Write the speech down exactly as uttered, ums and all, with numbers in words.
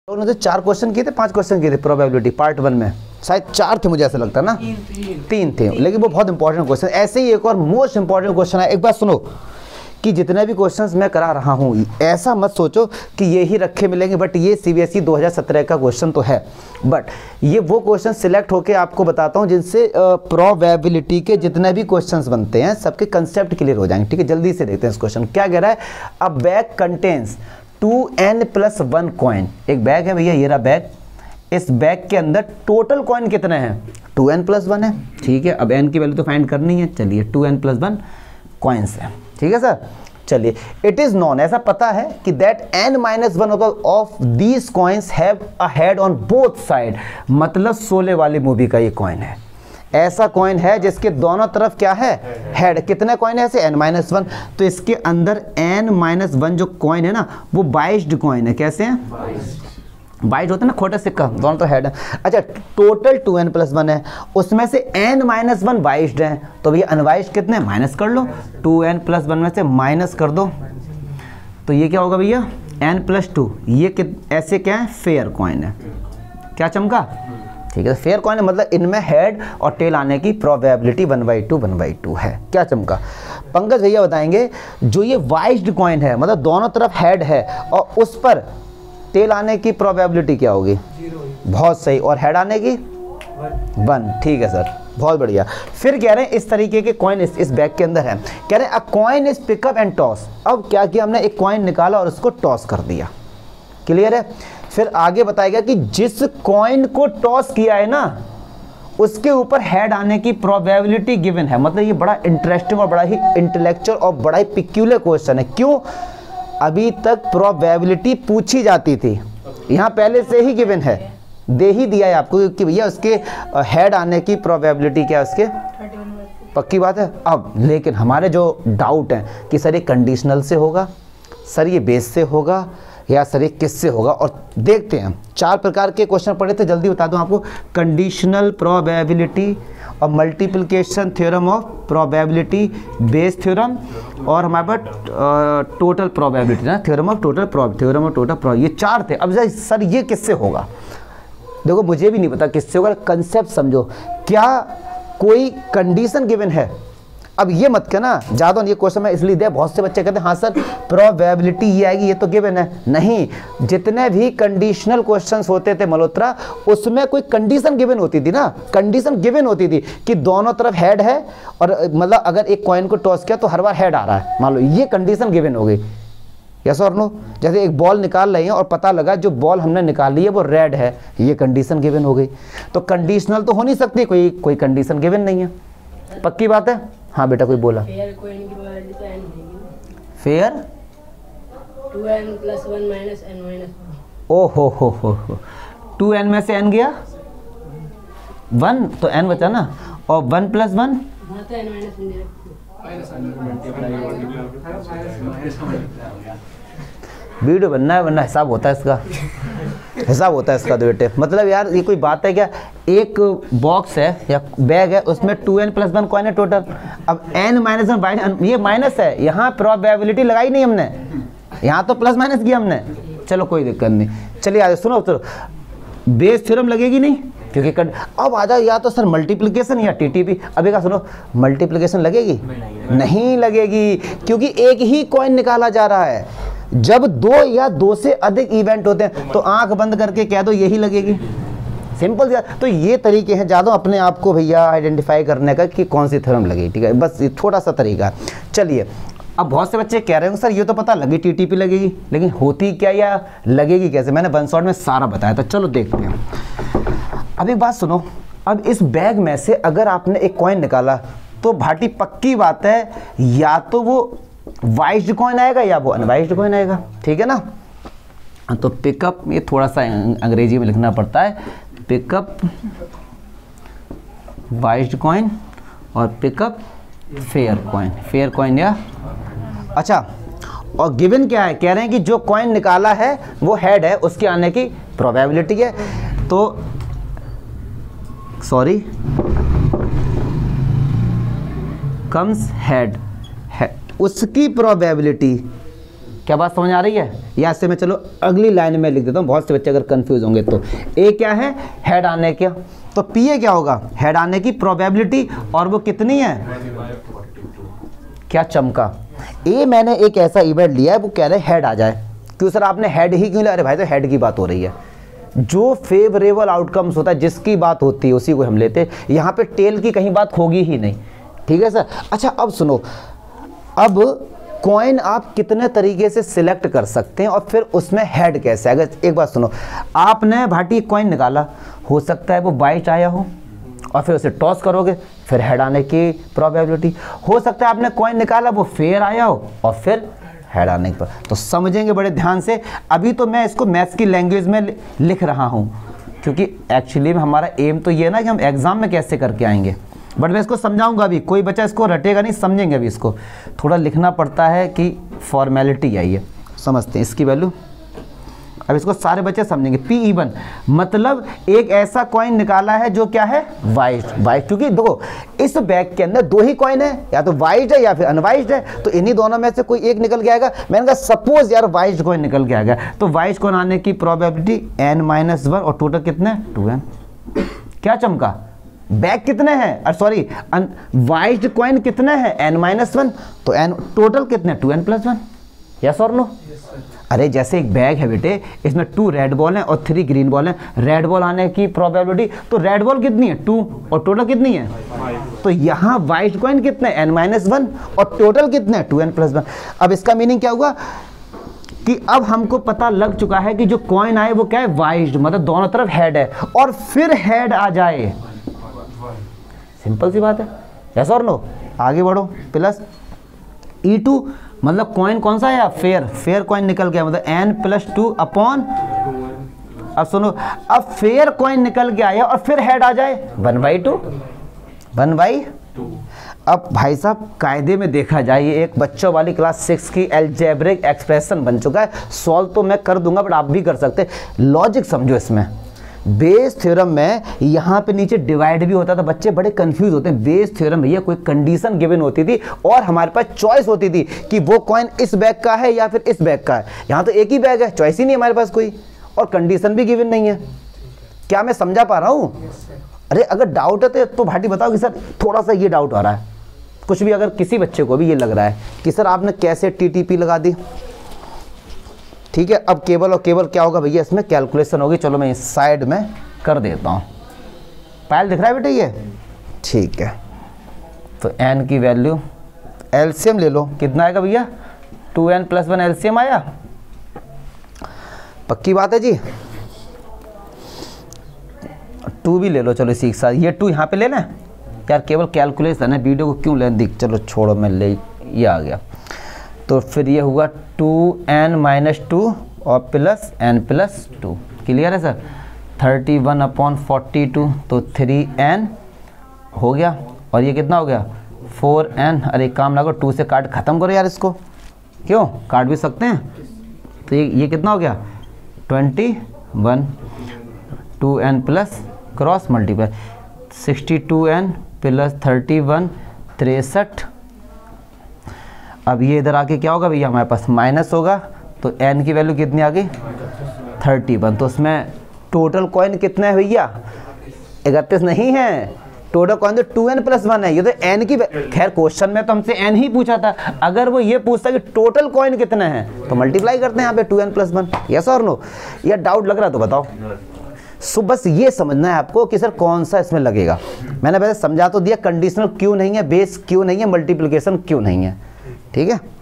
उन्होंने चार क्वेश्चन किए थे, पांच क्वेश्चन किए थे प्रोबेबिलिटी पार्ट वन में, शायद चार थे मुझे ऐसा लगता है ना, तीन, तीन, तीन थे, लेकिन वो बहुत इंपॉर्टेंट क्वेश्चन। ऐसे ही एक और मोस्ट इंपॉर्टेंट क्वेश्चन है। एक बात सुनो कि जितने भी क्वेश्चंस मैं करा रहा हूँ ऐसा मत सोचो कि ये ही रखे मिलेंगे, बट ये सीबीएसई दो हज़ार सत्रह का क्वेश्चन तो है, बट ये वो क्वेश्चन सिलेक्ट होके आपको बताता हूँ जिनसे प्रोबेबिलिटी के जितने भी क्वेश्चंस बनते हैं सबके कंसेप्ट क्लियर हो जाएंगे। ठीक है, जल्दी से देखते हैं इस क्वेश्चन क्या कह रहा है। A bag contains two N plus one coin. एक बैग है भैया, ये रहा बैग, इस बैग के अंदर टोटल कॉइन कितने हैं, टू एन प्लस वन है। ठीक है, अब एन की वैल्यू तो फाइंड करनी है, चलिए two N plus one coins है। ठीक है सर, चलिए इट इज नॉन, ऐसा पता है कि that N minus one of these coins have a head on both side, मतलब शोले वाली मूवी का ये कॉइन है, ऐसा कॉइन है जिसके दोनों तरफ क्या है, हेड। कितने कॉइन है ऐसे, एन माइनस वन, तो इसके अंदर एन माइनस वन जो कॉइन है ना वो बाइस्ड कॉइन है। कैसे हैं, बाइट होता है ना, खोटा सिक्का, दोनों तो हेड है। अच्छा, total two N plus one है, उसमें से एन माइनस वन बाइस्ड है, तो भैया अनबाइस्ड कितने, माइनस कर लो, टू एन प्लस वन में से माइनस कर दो, तो ये क्या होगा भैया, एन प्लस टू। ये कित ऐसे क्या है, फेयर कॉइन है, क्या चमका, ठीक है, फेयर कॉइन है, मतलब इनमें हेड और टेल आने की probability one by two one by two है। क्या चमका, पंकज भैया बताएंगे, जो ये बाइस्ड कॉइन है मतलब दोनों तरफ हेड है और उस पर टेल आने की प्रोबेबिलिटी क्या होगी, बहुत सही, और हेड आने की वन। ठीक है सर, बहुत बढ़िया। फिर कह रहे हैं इस तरीके के कॉइन इस, इस बैग के अंदर है, कह रहे हैं a coin is pick up and toss. अब क्या किया हमने, एक कॉइन निकाला और उसको टॉस कर दिया, क्लियर है। फिर आगे बताएगा कि जिस कॉइन को टॉस किया है ना उसके ऊपर हेड आने की प्रोबेबिलिटी गिवन है। मतलब ये बड़ा इंटरेस्टिंग और बड़ा ही इंटेलेक्चुअल और बड़ा ही पिक्यूलियर क्वेश्चन है। क्यों, अभी तक प्रोबेबिलिटी पूछी जाती थी, यहाँ पहले से ही गिवन है, दे ही दिया है आपको कि भैया उसके हेड आने की प्रोबेबिलिटी क्या है, उसके पक्की बात है। अब लेकिन हमारे जो डाउट है कि सर ये कंडीशनल से होगा, सर ये बेस से होगा, या सर ये किससे होगा, और देखते हैं। चार प्रकार के क्वेश्चन पढ़े थे, जल्दी बता दूं आपको, कंडीशनल प्रोबेबिलिटी और multiplication theorem of probability, Bayes theorem, और हमारे पास टोटल प्रोबेबिलिटी ना, theorem of total prob theorem of total prob, ये चार थे। अब सर ये किससे होगा, देखो मुझे भी नहीं पता किससे होगा, कंसेप्ट समझो। क्या कोई कंडीशन गिवन है, अब ये मत कहना ज़्यादा, ये क्वेश्चन मैं इसलिए दिया, बहुत से बच्चे कहते हैं हाँ सर प्रोबेबिलिटी ये आएगी, ये तो गिवन है। नहीं, जितने भी कंडीशनल क्वेश्चंस होते थे मल्होत्रा, उसमें कोई कंडीशन गिवन होती थी ना, कंडीशन गिवन होती थी कि दोनों तरफ हेड है, और मतलब अगर एक कॉइन को टॉस किया तो हर बार हेड आ रहा है, मान लो ये कंडीशन गिवन हो गई। यस और नो, जैसे एक बॉल निकाल रहे हैं और पता लगा जो बॉल हमने निकाली है वो रेड है, ये कंडीशन गिवन हो गई। तो कंडीशनल तो हो नहीं सकती, कोई कोई कंडीशन गिवन नहीं है, पक्की बात है। हाँ बेटा कोई बोला, फेयर कॉइन की प्रोबेबिलिटी तो एन रहेगी, fair two N plus one minus N minus one. ओ हो हो हो हो टू एन में से एन गया वन, तो एन बचा ना, और वन प्लस वन हाँ तो एन माइनस वन दे वीडियो बनना है, वरना हिसाब होता है इसका, हिसाब होता है इसका तो बेटे। मतलब यार ये कोई बात है क्या, एक बॉक्स है या बैग है उसमें two N plus one coin है टोटल, अब एन माइनस वन बाई ये माइनस है, यहाँ प्रोबेबिलिटी लगाई नहीं हमने, यहाँ तो प्लस माइनस किया हमने, चलो कोई दिक्कत नहीं। चलिए आगे सुनो, तो बेस थ्योरम लगेगी नहीं क्योंकि कट, अब आ जाओ या तो सर मल्टीप्लिकेशन या टीटीपी। अभी का सुनो, मल्टीप्लिकेशन लगेगी, नहीं लगेगी, क्योंकि एक ही कॉइन निकाला जा रहा है। जब दो या दो से अधिक इवेंट होते हैं तो आंख बंद करके कह दो यही लगेगी, सिंपल। तो ये तरीके हैं ज़्यादा अपने आप को भैया आइडेंटिफाई करने का कि कौन सी थ्योरम लगेगी, ठीक है, बस ये थोड़ा सा तरीका। चलिए, अब बहुत से बच्चे कह रहे हैं सर ये तो पता लगी टीटीपी लगेगी, लेकिन होती क्या या लगेगी कैसे, मैंने वन शॉट में सारा बताया था। चलो देखते हैं। अब एक बात सुनो, अब इस बैग में से अगर आपने एक कॉइन निकाला तो भाटी पक्की बात है या तो वो वाइस्ड कॉइन आएगा या वो अनवाइस्ड कॉइन आएगा, ठीक है ना। तो पिकअप, ये थोड़ा सा अंग्रेजी में लिखना पड़ता है, पिकअप वाइस्ड कॉइन और pick up fair coin, fair coin या अच्छा। और गिवन क्या है, कह रहे हैं कि जो कॉइन निकाला है वो हेड है, उसके आने की प्रोबेबिलिटी है, तो सॉरी कम्स हेड, उसकी प्रोबेबिलिटी क्या बात समझ आ रही है? यहाँ से मैं चलो अगली लाइन में लिख देता हूँ, बहुत से बच्चे अगर कंफ्यूज होंगे तो। ए क्या है? हेड आने के, तो पी ए क्या होगा? हेड आने की प्रोबेबिलिटी, और वो कितनी है? क्या चमका। ए मैंने एक ऐसा इवेंट लिया है, वो कह रहे हेड आ जाए। क्यों सर आपने हेड ही क्यों लिया? अरे भाई तो हेड की बात हो रही है, जो फेवरेबल आउटकम्स होता है, जिसकी बात होती है उसी को हम लेते हैं। यहाँ पे टेल की कहीं बात होगी ही नहीं, ठीक है सर। अच्छा अब सुनो, अब कॉइन आप कितने तरीके से सिलेक्ट कर सकते हैं और फिर उसमें हेड कैसे? अगर एक बात सुनो, आपने भाटी कॉइन निकाला, हो सकता है वो बाइट आया हो और फिर उसे टॉस करोगे, फिर हेड आने की प्रोबेबिलिटी। हो सकता है आपने कॉइन निकाला, वो फेयर आया हो और फिर हेड आने पर। तो समझेंगे बड़े ध्यान से। अभी तो मैं इसको मैथ्स की लैंग्वेज में लिख रहा हूँ, क्योंकि एक्चुअली हमारा एम तो ये ना कि हम एग्जाम में कैसे करके आएंगे, बट मैं इसको समझाऊंगा। अभी कोई बच्चा इसको रटेगा नहीं, समझेंगे अभी इसको। थोड़ा लिखना पड़ता है कि फॉर्मेलिटी आई है, समझते हैं इसकी वैल्यू। अब इसको सारे बच्चे समझेंगे। पी इवन मतलब एक ऐसा कॉइन निकाला है जो क्या है? वाइट। वाइट क्योंकि देखो इस बैग के अंदर दो ही कॉइन है, या तो वाइट है या फिर अनवाइट है, तो इन्हीं दोनों में से कोई एक निकल के आएगा। मैंने कहा सपोज यार वाइट कॉइन निकल के आएगा, तो वाइट कॉइन आने की प्रोबेबिलिटी एन माइनस वन, और टोटल कितने? Two N. क्या चमका? बैग कितने हैं? अरे सॉरी, वाइट कॉइन कितने हैं? एन माइनस वन, तो एन टोटल कितने? Two N plus one. Yes और नो? अरे जैसे एक बैग है बेटे, इसमें टू रेड बॉल हैं और थ्री ग्रीन बॉल हैं। रेड बॉल आने की प्रोबेबिलिटी, तो रेड बॉल कितनी है? टू, और टोटल कितनी है? तो यहाँ वाइट कॉइन कितने? एन माइनस वन, और टोटल कितने? Two N plus one. अब इसका मीनिंग क्या हुआ कि अब हमको पता लग चुका है कि जो कॉइन आए वो क्या है? वाइट, मतलब दोनों तरफ हेड है, और फिर हेड आ जाए। सिंपल सी बात है। यस और नो? आगे बढ़ो। प्लस ई टू मतलब कॉइन कौन सा है? फेयर। फेयर कॉइन निकल गया, मतलब एन प्लस टू अपॉन। अब सुनो, अब फेयर कॉइन निकल के आया और फिर हेड आ जाए, one by two, one by two. अब भाई साहब कायदे में देखा जाए, ये एक बच्चों वाली क्लास सिक्स की एल्जेब्रिक एक्सप्रेशन बन चुका है। सॉल्व तो मैं कर दूंगा, बट आप भी कर सकते हैं। लॉजिक समझो इसमें। बेस थ्योरम में यहाँ पे नीचे डिवाइड भी होता था, बच्चे बड़े कंफ्यूज होते हैं। बेस थ्योरम भैया कोई कंडीशन गिवन होती थी और हमारे पास चॉइस होती थी कि वो कॉइन इस बैग का है या फिर इस बैग का है। यहाँ तो एक ही बैग है, चॉइस ही नहीं हमारे पास कोई, और कंडीशन भी गिवन नहीं है। क्या मैं समझा पा रहा हूँ? अरे अगर डाउट है तो भाटी बताओ कि सर थोड़ा सा ये डाउट आ रहा है, कुछ भी। अगर किसी बच्चे को भी ये लग रहा है कि सर आपने कैसे टी टी पी लगा दी, ठीक है। अब केवल और केवल क्या होगा भैया? इसमें कैलकुलेशन होगी। चलो मैं इस साइड में कर देता हूँ। पायल दिख रहा है बेटे ये? ठीक है। तो n की वैल्यू एलसीएम ले लो, कितना आएगा भैया? Two N plus one LCM आया। पक्की बात है जी? टू भी ले लो, चलो इसी के साथ। ये टू यहाँ पे लेना है यार, केवल कैलकुलेशन है, वीडियो को क्यों लेना दिख। चलो छोड़ो, मैं ले, ये आ गया। तो फिर ये हुआ टू एन माइनस टू और plus N plus two. Clear है sir? Thirty one upon forty two, तो थ्री एन हो गया, और ये कितना हो गया? Four N. अरे काम ना करो, टू से काट खत्म करो यार इसको, क्यों काट भी सकते हैं। तो ये ये कितना हो गया? Twenty one. Two N plus cross multiply, sixty two N plus thirty one, तिरसठ। अब ये इधर आके क्या होगा भैया? हमारे पास माइनस होगा, तो n की वैल्यू कितनी आ गई? Thirty one. तो उसमें टोटल कॉइन कितने है भैया? इकतीस नहीं है, टोटल कॉइन तो टू एन प्लस वन है। ये तो n की, खैर क्वेश्चन में तो हमसे n ही पूछा था। अगर वो ये पूछता कि टोटल कॉइन कितने हैं, तो मल्टीप्लाई करते हैं यहाँ पे two N plus one. Yes और नो? या डाउट लग रहा है तो बताओ। सो बस ये समझना है आपको कि सर कौन सा इसमें लगेगा। मैंने वैसे समझा तो दिया, कंडीशनल क्यों नहीं है, बेस क्यों नहीं है, मल्टीप्लिकेशन क्यों नहीं है, ठीक है।